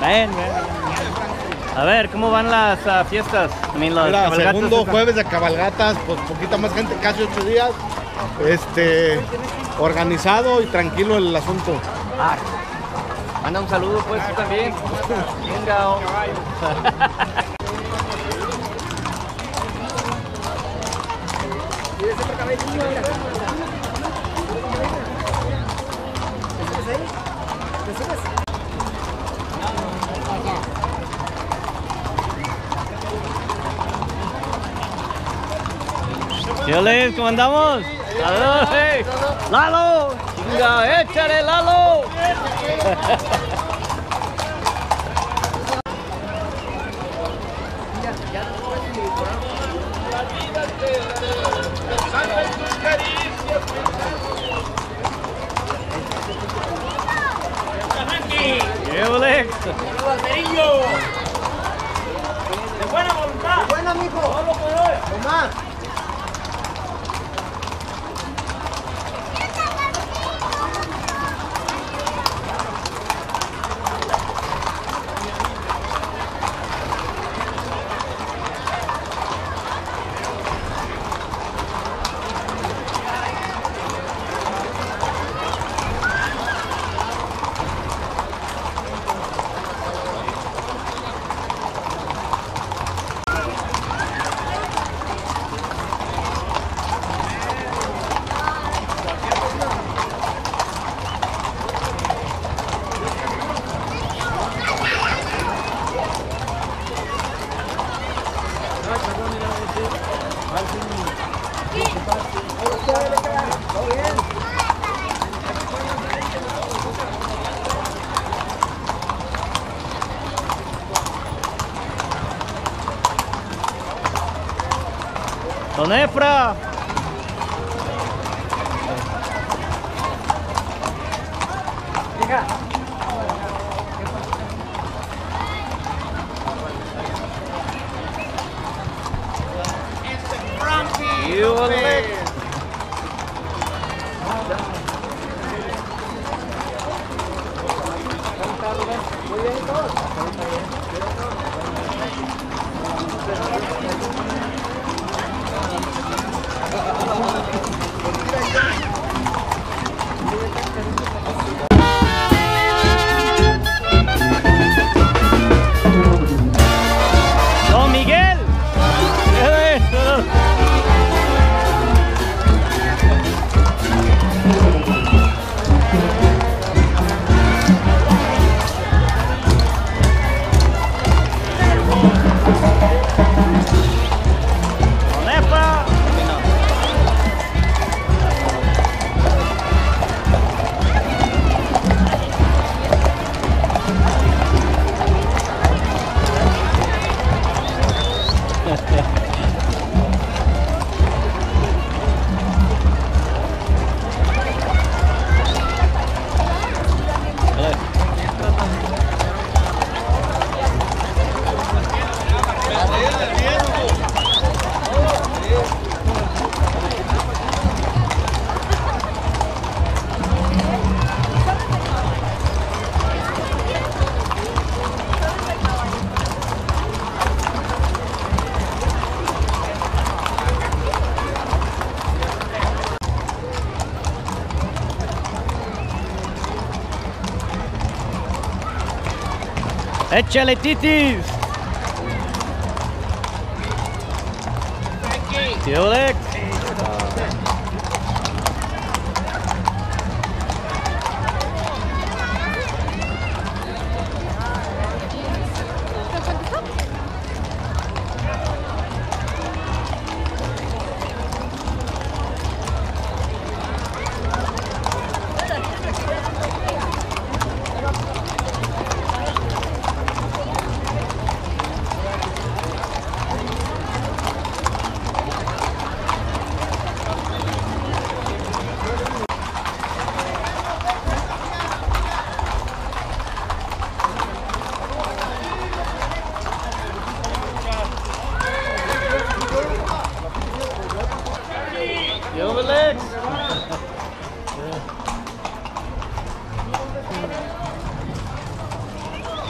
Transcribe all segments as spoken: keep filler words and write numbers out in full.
Ven, ven. A ver, ¿cómo van las uh, fiestas? I mean, las Mira, cabalgatas segundo estas. jueves de cabalgatas, pues poquita más gente, casi ocho días. Este, organizado y tranquilo el asunto. Ah, manda un saludo pues tú también. Venga. ¿Qué ole? ¿Cómo andamos? ¡Saludos! Hey. ¡Lalo! ¡Chinga! ¡Échale, Lalo! ¡Qué ole! ¡De buena voluntad! ¡De buena, mijo! ¡Vamos por hoy! ¡Tomás! Don Efra. You ole. Don Miguel. Don Efra. Échale, titis. ¿Qué ole?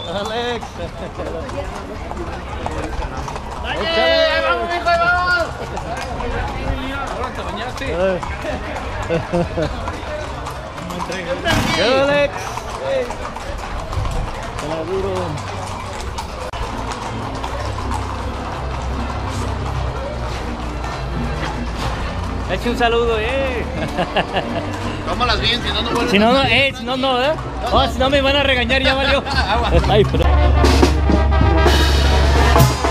Alex. ¡Ahí vamos, mijo, ahí vamos! ¿Ahora te bañaste? ¿Qué, Alex? Está duro. Eche un saludo, eh. Tómalas bien, si no, no vuelves Si no, a no, salir. eh, si no, no, ¿eh? Oh, si no me van a regañar, ya valió. Ay, pero...